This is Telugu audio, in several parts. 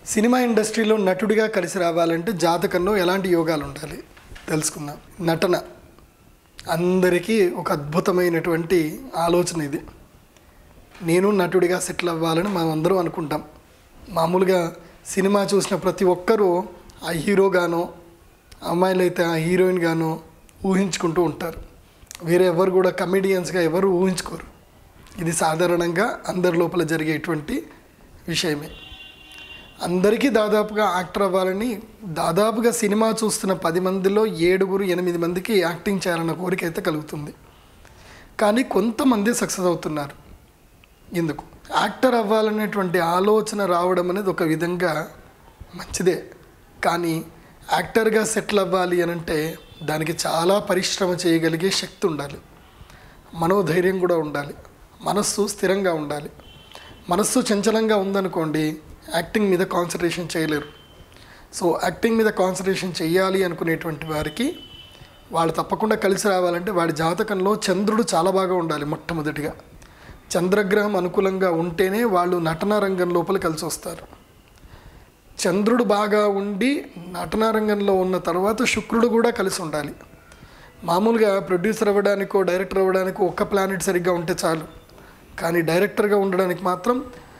సినిమా ఇండస్ట్రీలో నటుడిగా కలిసి రావాలంటే జాతకంలో ఎలాంటి యోగాలు ఉండాలి తెలుసుకుందాం. నటన అందరికీ ఒక అద్భుతమైనటువంటి ఆలోచన ఇది. నేను నటుడిగా సెటిల్ అవ్వాలని మనం అందరూ అనుకుంటాం. మామూలుగా సినిమా చూసిన ప్రతి ఒక్కరూ ఆ హీరోగానో, అమ్మాయిలు అయితే ఆ హీరోయిన్ గానో ఊహించుకుంటూ ఉంటారు. వేరే ఎవరు కూడా కమెడియన్స్గా ఎవరు ఊహించుకోరు. ఇది సాధారణంగా అందరి లోపల జరిగేటువంటి విషయమే. అందరికీ దాదాపుగా యాక్టర్ అవ్వాలని, దాదాపుగా సినిమా చూస్తున్న 10 మందిలో 7-8 మందికి యాక్టింగ్ చేయాలన్న కోరిక అయితే కలుగుతుంది. కానీ కొంతమంది సక్సెస్ అవుతున్నారు. ఎందుకు? యాక్టర్ అవ్వాలనేటువంటి ఆలోచన రావడం అనేది ఒక విధంగా మంచిదే. కానీ యాక్టర్గా సెటిల్ అవ్వాలి అని అంటే దానికి చాలా పరిశ్రమ చేయగలిగే శక్తి ఉండాలి, మనోధైర్యం కూడా ఉండాలి, మనస్సు స్థిరంగా ఉండాలి. మనస్సు చంచలంగా ఉందనుకోండి, యాక్టింగ్ మీద కాన్సన్ట్రేషన్ చేయలేరు. సో యాక్టింగ్ మీద కాన్సన్ట్రేషన్ చేయాలి అనుకునేటువంటి వారికి వాళ్ళు తప్పకుండా కలిసి రావాలంటే వాడి జాతకంలో చంద్రుడు చాలా బాగా ఉండాలి. మొట్టమొదటిగా చంద్రగ్రహం అనుకూలంగా ఉంటేనే వాళ్ళు నటనా రంగం లోపల కలిసి వస్తారు. చంద్రుడు బాగా ఉండి నటనా రంగంలో ఉన్న తర్వాత శుక్రుడు కూడా కలిసి ఉండాలి. మామూలుగా ప్రొడ్యూసర్ అవ్వడానికో డైరెక్టర్ అవ్వడానికో ఒక్క ప్లానెట్ సరిగ్గా ఉంటే చాలు. కానీ డైరెక్టర్గా ఉండడానికి మాత్రం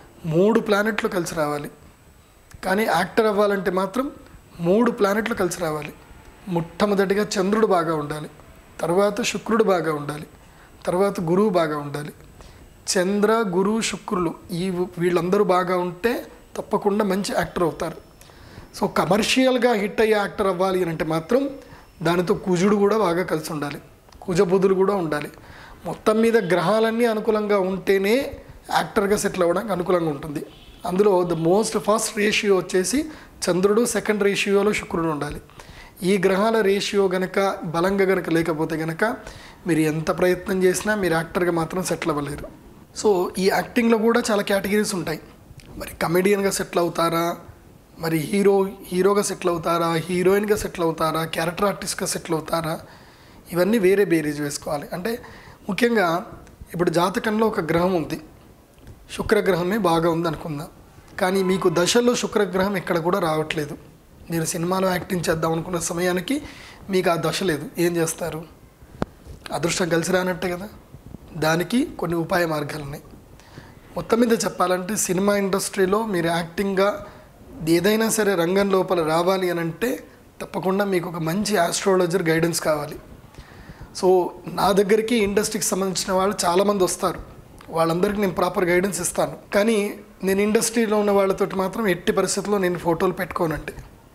3 ప్లానెట్లు కలిసి రావాలి. కానీ యాక్టర్ అవ్వాలంటే మాత్రం 3 ప్లానెట్లు కలిసి రావాలి. మొట్టమొదటిగా చంద్రుడు బాగా ఉండాలి, తర్వాత శుక్రుడు బాగా ఉండాలి, తర్వాత గురువు బాగా ఉండాలి. చంద్ర, గురు, శుక్రులు వీళ్ళందరూ బాగా ఉంటే తప్పకుండా మంచి యాక్టర్ అవుతారు. సో కమర్షియల్గా హిట్ అయ్యే యాక్టర్ అవ్వాలి అని అంటే మాత్రం దానితో కుజుడు కూడా బాగా కలిసి ఉండాలి, కుజబుధులు కూడా ఉండాలి. మొత్తం మీద గ్రహాలన్నీ అనుకూలంగా ఉంటేనే యాక్టర్గా సెటిల్ అవ్వడానికి అనుకూలంగా ఉంటుంది. అందులో ద మోస్ట్ ఫస్ట్ రేషియో వచ్చేసి చంద్రుడు, సెకండ్ రేషియోలో శుక్రుడు ఉండాలి. ఈ గ్రహాల రేషియో గనక బలంగా గనక లేకపోతే గనక మీరు ఎంత ప్రయత్నం చేసినా మీరు యాక్టర్గా మాత్రం సెటిల్ అవ్వలేరు. సో ఈ యాక్టింగ్లో కూడా చాలా కేటగిరీస్ ఉంటాయి. మరి కమెడియన్గా సెటిల్ అవుతారా, మరి హీరోగా సెటిల్ అవుతారా, హీరోయిన్గా సెటిల్ అవుతారా, క్యారెక్టర్ ఆర్టిస్ట్గా సెటిల్ అవుతారా, ఇవన్నీ వేరే బేరీజ్ వేసుకోవాలి. అంటే ముఖ్యంగా ఇప్పుడు జాతకంలో ఒక గ్రహం ఉంది, శుక్రగ్రహమే బాగా ఉంది అనుకుందాం. కానీ మీకు దశలో శుక్రగ్రహం ఎక్కడ కూడా రావట్లేదు. మీరు సినిమాలో యాక్టింగ్ చేద్దాం అనుకున్న సమయానికి మీకు ఆ దశ లేదు. ఏం చేస్తారు? అదృష్టం కలిసి రానట్టే కదా. దానికి కొన్ని ఉపాయ మార్గాలు ఉన్నాయి. మొత్తం మీద చెప్పాలంటే సినిమా ఇండస్ట్రీలో మీరు యాక్టింగ్గా ఏదైనా సరే రంగం లోపల రావాలి అని అంటే తప్పకుండా మీకు ఒక మంచి ఆస్ట్రాలజర్ గైడెన్స్ కావాలి. సో నా దగ్గరికి ఇండస్ట్రీకి సంబంధించిన వాళ్ళు చాలామంది వస్తారు. వాళ్ళందరికీ నేను ప్రాపర్ గైడెన్స్ ఇస్తాను. కానీ నేను ఇండస్ట్రీలో ఉన్న వాళ్ళతోటి మాత్రం ఎట్టి పరిస్థితుల్లో నేను ఫోటోలు పెట్టుకోనండి.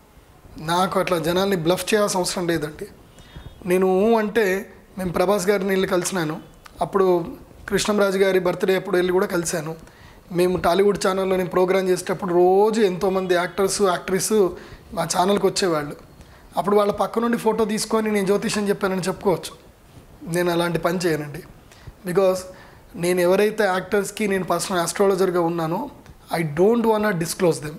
నాకు అట్లా జనాల్ని బ్లఫ్ చేయాల్సిన అవసరం లేదండి. నేను అంటే మేము ప్రభాస్ గారిని వెళ్ళి కలిసినాను. అప్పుడు కృష్ణంరాజు గారి బర్త్డే అప్పుడు వెళ్ళి కూడా కలిశాను. మేము టాలీవుడ్ ఛానల్లో నేను ప్రోగ్రామ్ చేసేటప్పుడు రోజు ఎంతోమంది యాక్టర్స్, యాక్ట్రెస్ మా ఛానల్కి వచ్చేవాళ్ళు. అప్పుడు వాళ్ళ పక్క నుండి ఫోటో తీసుకొని నేను జ్యోతిష్యం చెప్పానని చెప్పుకోవచ్చు. నేను అలాంటి పని చేయనండి. బికాస్ నేను ఎవరైతే యాక్టర్స్కి నేను పర్సనల్ ఆస్ట్రాలజర్గా ఉన్నానో I don't want disclose them.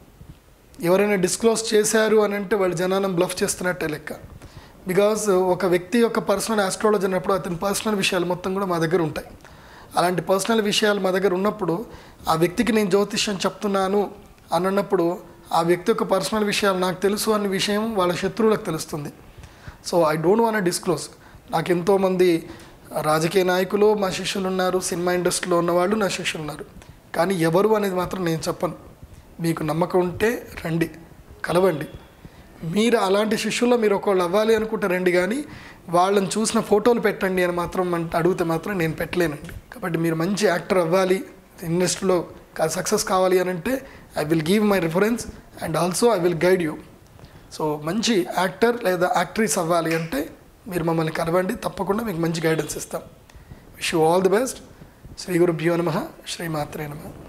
ఎవరైనా డిస్క్లోజ్ చేశారు అని అంటే వాళ్ళు జనాలను బ్లఫ్ చేస్తున్నట్టే లెక్క. బికాజ్ ఒక వ్యక్తి యొక్క పర్సనల్ ఆస్ట్రాలజీ అన్నప్పుడు అతని పర్సనల్ విషయాలు మొత్తం కూడా మా దగ్గర ఉంటాయి. అలాంటి పర్సనల్ విషయాలు మా దగ్గర ఉన్నప్పుడు ఆ వ్యక్తికి నేను జ్యోతిష్యం చెప్తున్నాను అన్నప్పుడు ఆ వ్యక్తి యొక్క పర్సనల్ విషయాలు నాకు తెలుసు అనే విషయం వాళ్ళ శత్రువులకు తెలుస్తుంది. So I don't want disclose. నాకు ఎంతోమంది రాజకీయ నాయకులు మా శిష్యులు ఉన్నారు, సినిమా ఇండస్ట్రీలో ఉన్నవాళ్ళు నా శిష్యులు ఉన్నారు. కానీ ఎవరు అనేది మాత్రం నేను చెప్పను. మీకు నమ్మకం ఉంటే రండి, కలవండి. మీరు అలాంటి శిష్యుల్లో మీరు ఒకళ్ళు అవ్వాలి అనుకుంటే రండి. కానీ వాళ్ళని చూసిన ఫోటోలు పెట్టండి అని మాత్రం అడిగితే మాత్రం నేను పెట్టలేనండి. కాబట్టి మీరు మంచి యాక్టర్ అవ్వాలి, ఇండస్ట్రీలో సక్సెస్ కావాలి అని అంటే I will give my reference and also I will guide you. So మంచి యాక్టర్ లేదా యాక్ట్రెస్ అవ్వాలి అంటే మీరు మమ్మల్ని కలవండి, తప్పకుండా మీకు మంచి గైడెన్స్ ఇస్తాం. Wish you all the best. శ్రీ గురుభ్యో నమః. శ్రీమాత్రే నమః.